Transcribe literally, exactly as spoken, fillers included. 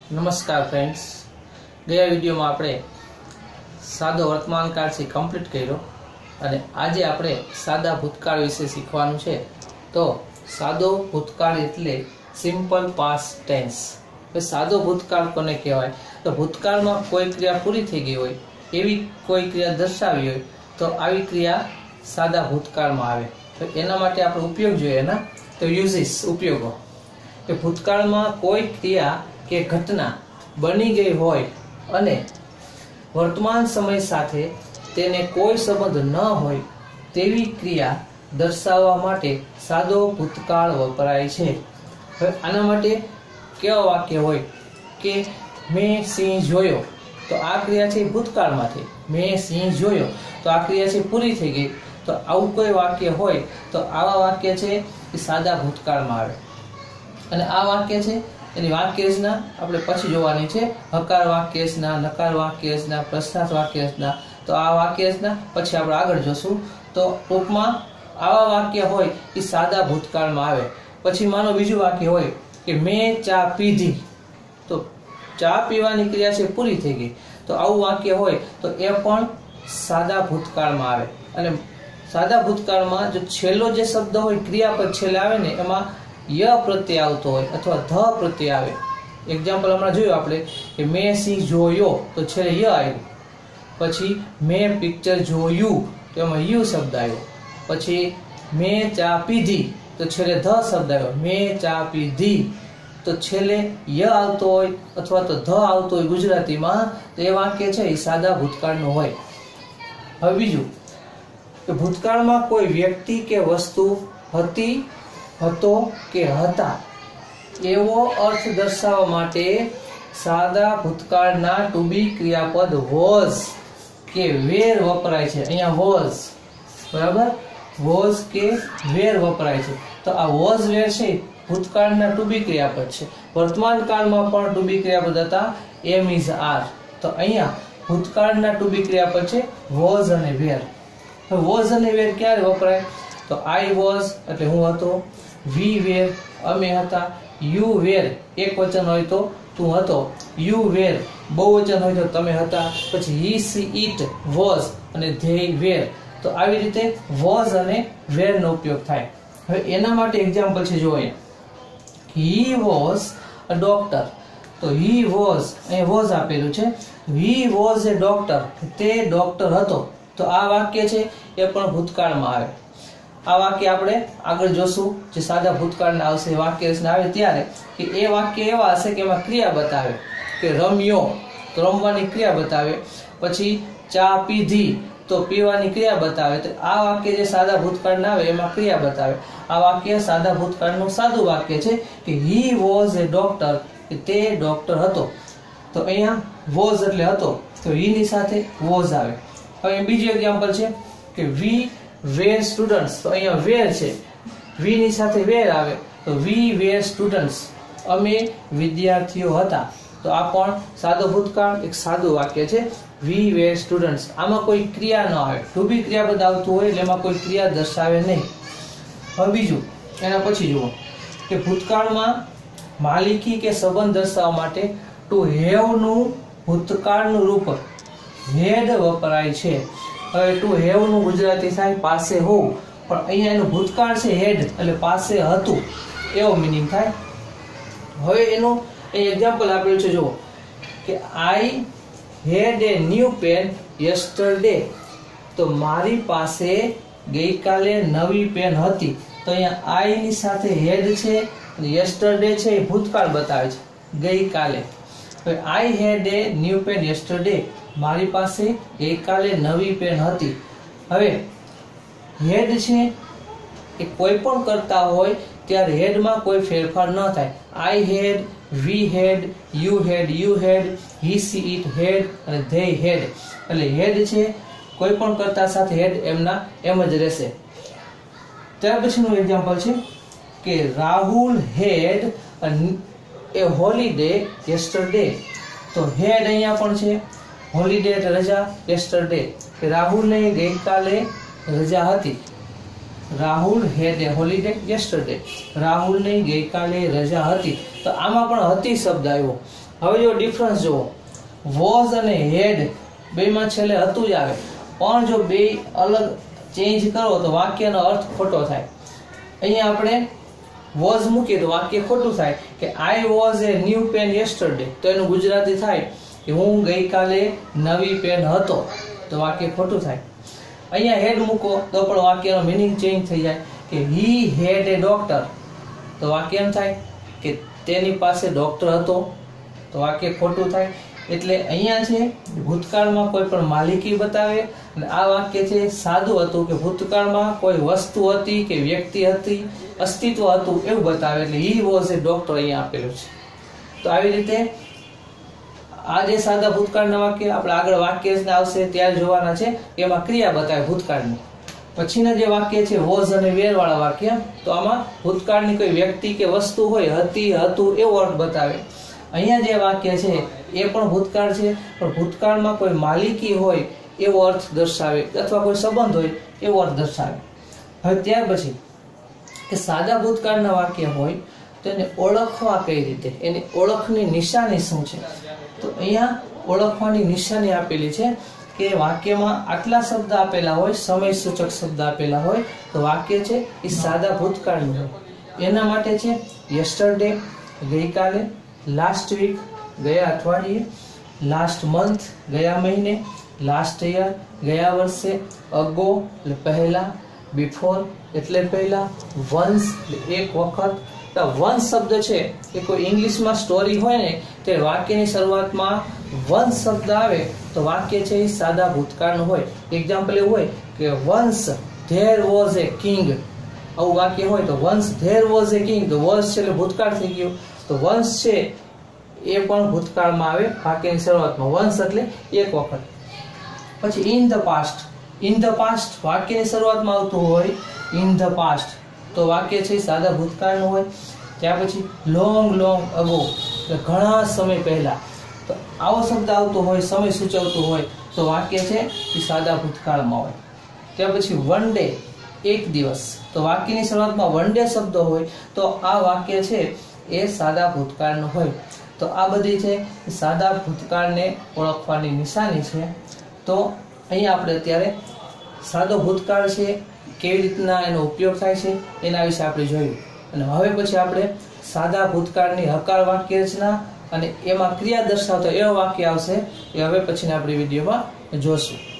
नमस्कार फ्रेंड्स, गया विडियो में आपणे सादो वर्तमान काल से कम्प्लीट कर्यो अने आजे आपणे सादा भूतकाळ विषे शीखवानुं छे। तो सादो भूतकाळ एटले सिम्पल पास्ट टेन्स। सादो भूतकाळ कोने कहेवाय? तो भूतकाळ में कोई क्रिया पूरी थई गई होय एवी कोई क्रिया दर्शावी होय तो आवी क्रिया सादा भूतकाळ में आवे। तो एना माटे आपणे उपयोग जोईए ना, तो यूजेस उपयोगो के भूतकाळ में कोई क्रिया के घटना बनी गई होय अने वर्तमान समय साथे तेने कोई संबंध न होय तेवी क्रिया दर्शाववा माटे सादो भूतकाळ वपराय छे। हवे आना माटे केवा वाक्य होय के मैं सिंह जोयो, तो आ क्रिया छे भूतकाळ माटे। मैं सिंह जोयो तो आ क्रिया छे पूरी थई गई। तो आवुं कोई वाक्य होय तो आवा वाक्य छे ए सादा भूतकाळ में आवे। अने आ वाक्य छे एनी वाक्य रचना आपणे पछी जोवानी छे। हकार वाक्य रचना, नकार वाक्य रचना, प्रश्नार्थ वाक्य रचना, तो आ वाक्य रचना पछी आपणे आगळ जोशुं। तो टूंकमां आवा वाक्य होय ए सादा भूतकाळ में आवे। पछी मानो बीजुं वाक्य होय के मैं चा पीधी, तो चा पीवानी क्रिया छे पूरी थई गई। तो आवुं वाक्य होय तो ए पण सादा भूतकाळ में आवे। अने सादा भूतकाळ में जो छेल्लो जे शब्द होय क्रियापद छेल्ले आवे ने एमां य प्रत्यय आवतो होय अथवा ध प्रत्यय आवे। एक्जाम्पल हमणां जोयुं आपणे के मैं सिंह जोयो तो छेल्ले य आव्युं। पछी मैं पिक्चर जोयुं तो एमां यु शब्द आव्यो। पछी मैं चा पीधी तो छेल्ले ध शब्द आव्यो। मैं चा पीधी तो छेल्ले य आवतो होय अथवा तो ध आवतो होय गुजरातीमां तो ए वाक्य छे ए सादा भूतकाळनुं होय। हवे बीजुं के भूतकाळमां कोई व्यक्ति के वस्तु हती, हतो के हता एवो अर्थ दर्शाववा माटे सादा भूतकाळना टू बी क्रियापद वॉज के वेर वपराय छे। अहींया वॉज, बराबर, वॉज के वेर वपराय छे। तो आ वॉज वेर छे भूतकाळना टू बी क्रियापद छे। वर्तमान काळमां पण टू बी क्रियापद हता एम इज आर। तो अहींया भूतकाळना टू बी क्रियापद छे वॉज अने वेर। तो वॉज अने वेर क्यारे वपराय? तो आई वॉज એટલે હું હતો, वी वेर અમે હતા, यू वेर એક વચન હોય તો તું હતો, यू वेर બહુવચન હોય તો તમે હતા, પછી ही सी इट वॉज અને they वेर। તો આવી રીતે वॉज અને वेर નો ઉપયોગ થાય। હવે એના માટે એક્ઝામ્પલ છે, જો અહીંયા he was a doctor, તો he was અહીં was આપેલું છે, he was a doctor તે ડોક્ટર હતો। તો આ વાક્ય છે એ પણ ભૂતકાળમાં આવે। आ वाक्य आपणे आगळ जोशुं जे सादा भूतकाळना आवशे वाक्य रचना आवे त्यारे के ए वाक्य एवा हशे के एमां क्रिया बतावे के रम्यो तो रमवानी क्रिया बतावे, पछी चा पीधी तो पीवानी क्रिया बतावे। तो आ वाक्य जे सादा भूतकाळना आवे एमां क्रिया बतावे। आ वाक्य सादा भूतकाळनुं सादुं वाक्य छे के ही वॉज ए डॉक्टर के ते डॉक्टर हतो। तो अहींया वॉज एटले हतो तो ही नी साथे वॉज आवे। हवे बीजुं एक्जाम्पल छे के वी वेर स्टूडेंट्स, तो अहींया वेर छे, वी नी साथे वेर आवे तो वी वेर स्टूडेंट्स अमे विद्यार्थीओ हता। तो आ पण सादो भूतकाळ एक सादुं वाक्य छे, वी वेर स्टूडेंट्स। आमां कोई क्रिया न आवे, टू बी क्रियापद आवतुं होय એટલે એમાં કોઈ ક્રિયા દર્શાવે નહીં। હવે બીજું એના પછી જુઓ કે ભૂતકાળમાં માલિકી કે સંબંધ દર્શાવવા માટે ટુ હેવ નું ભૂતકાળનું રૂપ હેડ વપરાય છે। હવે ટુ હેવ નું ગુજરાતી થાય પાસે હોવું, પણ અહીંયા એનું ભૂતકાળ છે હેડ એટલે પાસે હતું એવો મીનિંગ થાય। હવે એનું એ એક્ઝામ્પલ આપેલું છે, જુઓ કે I had a new pen yesterday, તો મારી પાસે ગઈકાલે નવી પેન હતી। તો અહીંયા આઈ ની સાથે હેડ છે અને યસ્ટરડે છે એ ભૂતકાળ બતાવે છે, ગઈકાલે। હવે I had a new pen yesterday, મારી પાસે ગઈકાલે નવી પેન હતી। હવે હેડ છે એ કોઈ પણ કરતા હોય ત્યારે હેડમાં કોઈ ફેરફાર ન થાય। I had, we had, you had, you had, he she it had અને they હેડ એટલે હેડ છે કોઈ પણ કરતા સાથે હેડ એમના એમ જ રહેશે। ત્યાર પછીનું એક્ઝામ્પલ છે કે Rahul had a holiday yesterday, તો હેડ અહીંયા પણ છે, હોલિડે એટલે રજા, યસ્ટરડે કે રાહુલને ગઈકાલે રજા હતી। Rahul had a holiday yesterday, રાહુલને ગઈકાલે રજા હતી। તો આમાં પણ હતી શબ્દ આવ્યો। હવે જો ડિફરન્સ જુઓ, વોઝ અને હેડ બેમાં છેલ્લે હતું જ આવે, પણ જો બે અલગ ચેન્જ કરો તો વાક્યનો અર્થ ખોટો થાય. અહીંયા આપણે વોઝ મૂકીએ તો વાક્ય ખોટું થાય કે I was a new pen yesterday, તો એનું ગુજરાતી થાય કે હું ગઈકાલે નવી પેન હતો, તો વાક્ય ખોટું થાય. અહીંયા હેડ મૂકો તો પણ વાક્યનો મિનિંગ ચેન્જ થઈ જાય કે હી હેડ એ ડોક્ટર, તો વાક્ય એમ થાય કે તેની પાસે ડોક્ટર હતો, તો વાક્ય ખોટું થાય. એટલે અહીંયા છે ભૂતકાળમાં કોઈ પણ માલિકી બતાવે, અને આ વાક્ય છે સાદું હતું કે ભૂતકાળમાં કોઈ વસ્તુ હતી કે વ્યક્તિ હતી, અસ્તિત્વ હતું એવું બતાવે, એટલે હી વોઝ એ ડોક્ટર અહીંયા આપેલું છે. તો આવી રીતે આ જે સાદા ભૂતકાળના વાક્ય આપણે આગળ વાક્ય આવશે ત્યારે જોવાના છે, એમાં ક્રિયા બતાવે ભૂતકાળની. પછીના જે વાક્ય છે વોઝ અને વેર વાળા વાક્ય, તો આમાં ભૂતકાળની કોઈ વ્યક્તિ કે વસ્તુ હોય, હતી, હતું એવો અર્થ બતાવે. અહીંયા જે વાક્ય છે એ પણ ભૂતકાળ છે, પણ ભૂતકાળમાં કોઈ માલિકી હોય એવો અર્થ દર્શાવે, અથવા કોઈ સંબંધ હોય એવો અર્થ દર્શાવે. હવે ત્યાર પછી કે સાદા ભૂતકાળના વાક્ય હોય તો એને ઓળખવા કઈ રીતે, એની ઓળખની નિશાની શું છે? તો અહીંયા ઓળખવાની નિશાની આપેલી છે કે વાક્યમાં આટલા શબ્દ આપેલા હોય, સમય સૂચક શબ્દ આપેલા હોય, તો વાક્ય છે એ સાદા ભૂતકાળનું હોય. એના માટે છે યસ્ટરડે ગઈકાલે, લાસ્ટ વીક ગયા અઠવાડિયે, લાસ્ટ મંથ ગયા મહિને, લાસ્ટ યર ગયા વર્ષે, અગો એટલે પહેલા, બિફોર એટલે પહેલા, વન્સ એટલે એક વખત. વન શબ્દ છે કે કોઈ ઇંગ્લિશમાં સ્ટોરી હોય ને તે વાક્યની શરૂઆતમાં વન શબ્દ આવે તો વાક્ય છે એ સાદા ભૂતકાળનું હોય. એક્ઝામ્પલ એવું હોય કે once there was a king, આવું વાક્ય હોય તો once there was a king, તો વોઝ છે એટલે ભૂતકાળ થઈ ગયું, તો વન્સ છે એ પણ ભૂતકાળમાં આવે વાક્યની શરૂઆતમાં, વન્સ એટલે એક વખત. પછી in the past, in the past વાક્યની શરૂઆતમાં આવતું હોય ઇન ધ પાસ્ટ, તો વાક્ય છે સાદા ભૂતકાળનું હોય. ત્યાર પછી લોંગ લોંગ અગો, ઘણા સમય પહેલા, તો આવો શબ્દ આવતો હોય, સમય સૂચવતું હોય, તો વાક્ય છે એ સાદા ભૂતકાળમાં હોય. ત્યાર પછી વન ડે એક દિવસ, તો વાક્યની શરૂઆતમાં વન ડે શબ્દ હોય તો આ વાક્ય છે એ સાદા ભૂતકાળનું હોય. તો આ બધી છે સાદા ભૂતકાળને ઓળખવાની નિશાની છે. તો અહીંયા આપણે અત્યારે સાદો ભૂતકાળ છે કેવી રીતના એનો ઉપયોગ થાય છે એના વિશે આપણે જોયું, અને હવે પછી આપણે સાદા ભૂતકાળની હકાર વાક્ય રચના અને એમાં ક્રિયા દર્શાવતો એવો વાક્ય આવશે, એ હવે પછીના આપણી વિડીયોમાં જોશું.